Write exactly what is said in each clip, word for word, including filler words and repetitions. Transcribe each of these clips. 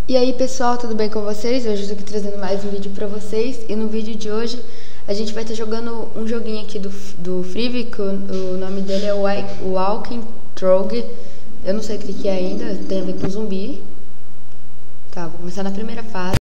E aí pessoal, tudo bem com vocês? Hoje eu tô aqui trazendo mais um vídeo pra vocês. E no vídeo de hoje a gente vai estar jogando um joguinho aqui do, do Freevee, que o, o nome dele é Walking Trog. Eu não sei o que que é ainda, tem a ver com zumbi. Tá, vou começar na primeira fase.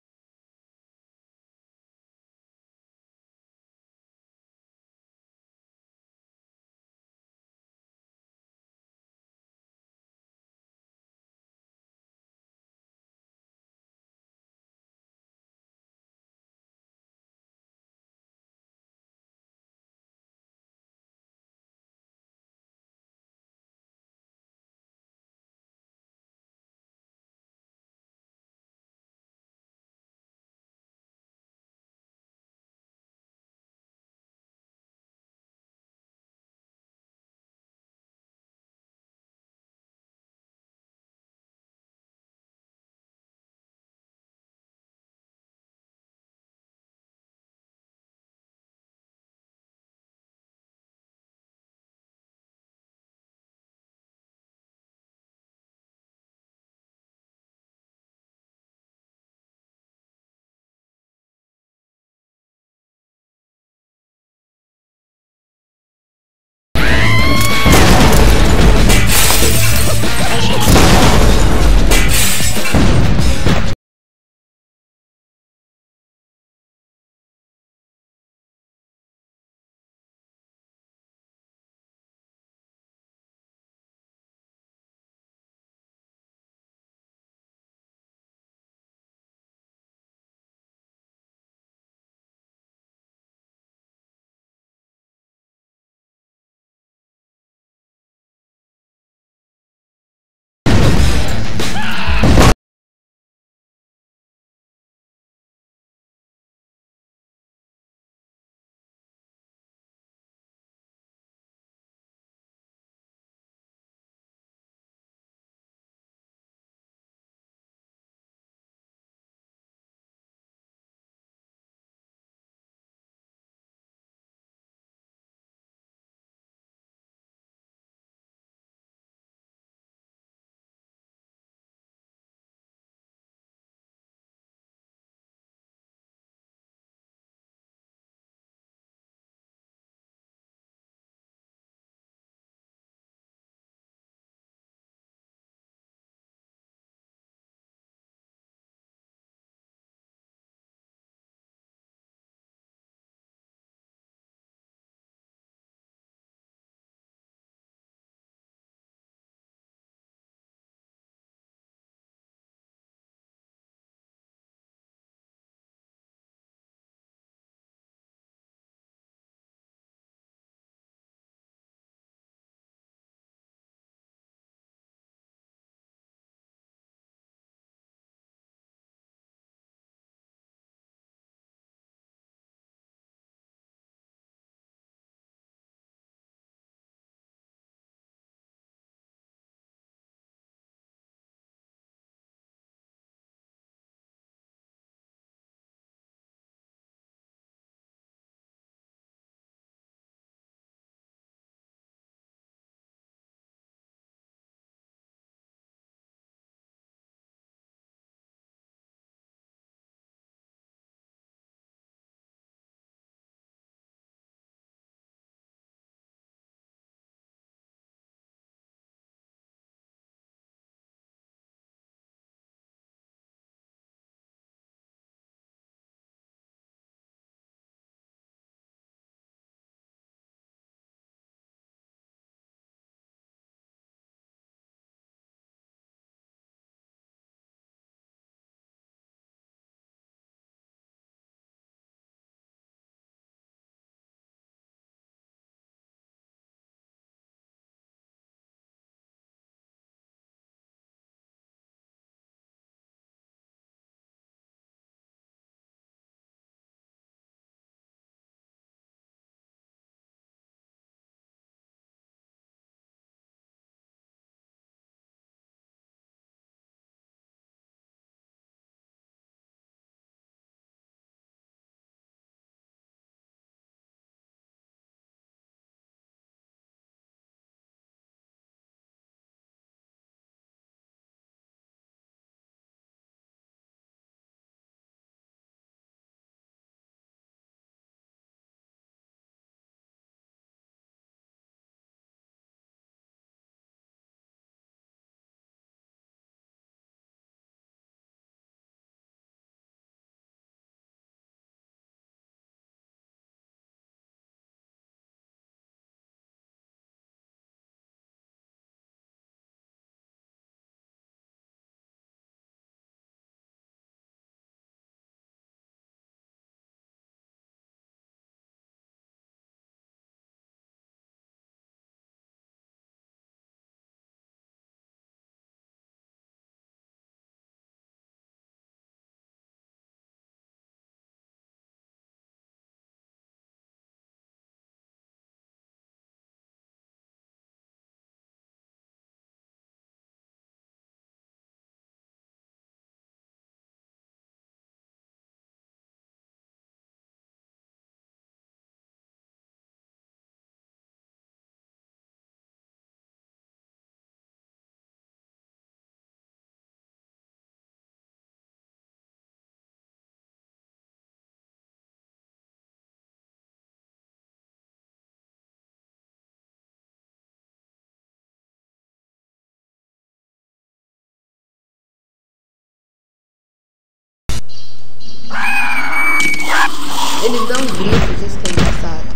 Eles dão gritos, isso que é engraçado.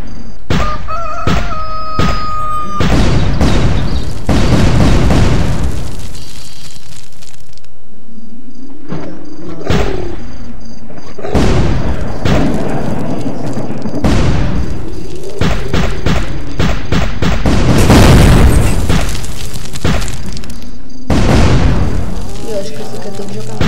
Eu acho que esse aqui eu tenho que jogar.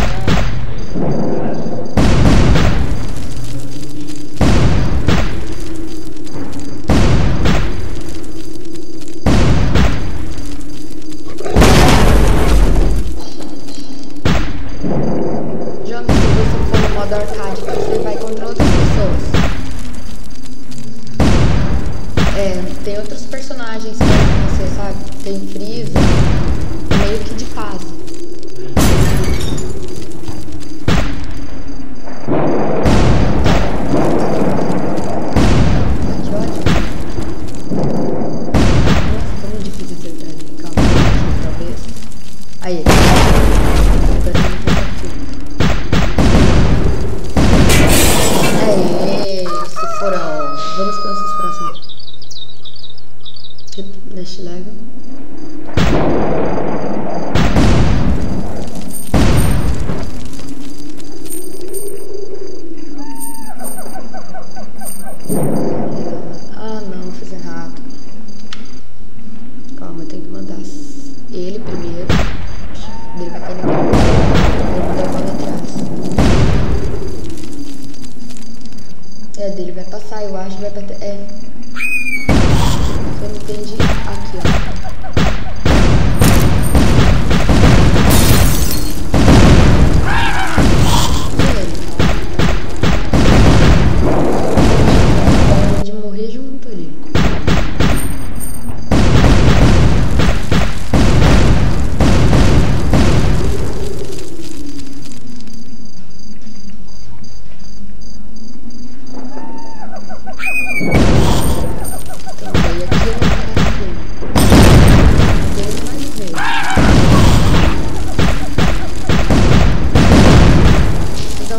Joga, se você for no modo arcade, você vai contra outras pessoas. É, tem outros personagens que você sabe, tem Freeza, meio que de casa. Que ótimo. Nossa, tá muito difícil acertar ele. Calma, talvez. Aí. Agora eu vou aqui. Aê, se foram. Vamos para os próximos. Next level. Ah não, fiz errado. Calma, eu tenho que mandar ele primeiro. Ele vai cair na bola. Ele mandar a bola atrás. É, dele vai passar, eu acho, vai bater. É. Eu não entendi. Aqui, ó. Pode morrer junto ali. Então, daí aqui eu vou ficar assim. Deus mais ver. Então,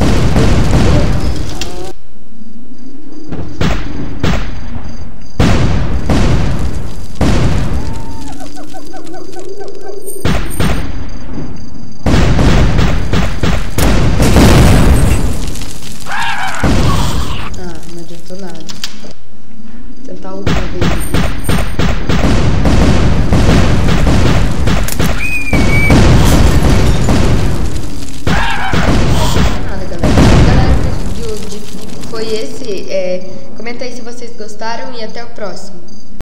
ah, não adiantou nada. Vou tentar outra vez. Nada, galera. Galera, o vídeo de- foi esse. É, comenta aí se vocês gostaram e até o próximo.